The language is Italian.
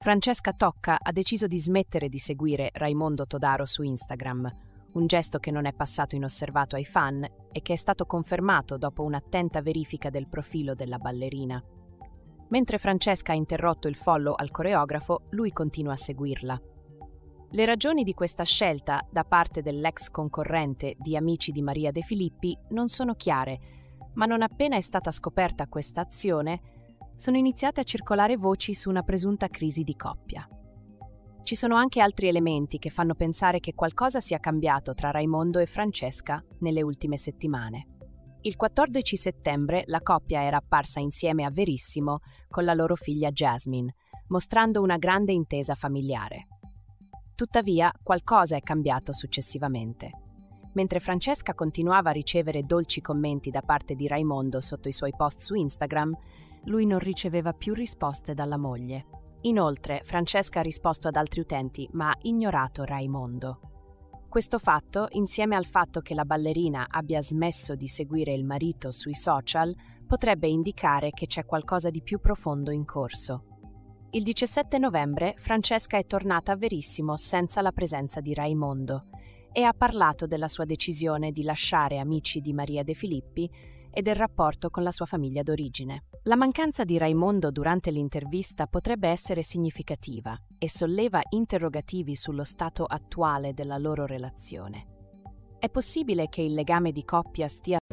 Francesca Tocca ha deciso di smettere di seguire Raimondo Todaro su Instagram, un gesto che non è passato inosservato ai fan e che è stato confermato dopo un'attenta verifica del profilo della ballerina. Mentre Francesca ha interrotto il follow al coreografo, lui continua a seguirla. Le ragioni di questa scelta da parte dell'ex concorrente di Amici di Maria De Filippi non sono chiare, ma non appena è stata scoperta questa azione, sono iniziate a circolare voci su una presunta crisi di coppia. Ci sono anche altri elementi che fanno pensare che qualcosa sia cambiato tra Raimondo e Francesca nelle ultime settimane. Il 14 settembre la coppia era apparsa insieme a Verissimo con la loro figlia Jasmine, mostrando una grande intesa familiare. Tuttavia, qualcosa è cambiato successivamente. Mentre Francesca continuava a ricevere dolci commenti da parte di Raimondo sotto i suoi post su Instagram, lui non riceveva più risposte dalla moglie. Inoltre, Francesca ha risposto ad altri utenti, ma ha ignorato Raimondo. Questo fatto, insieme al fatto che la ballerina abbia smesso di seguire il marito sui social, potrebbe indicare che c'è qualcosa di più profondo in corso. Il 17 novembre, Francesca è tornata a Verissimo senza la presenza di Raimondo e ha parlato della sua decisione di lasciare Amici di Maria De Filippi e del rapporto con la sua famiglia d'origine. La mancanza di Raimondo durante l'intervista potrebbe essere significativa e solleva interrogativi sullo stato attuale della loro relazione. È possibile che il legame di coppia stia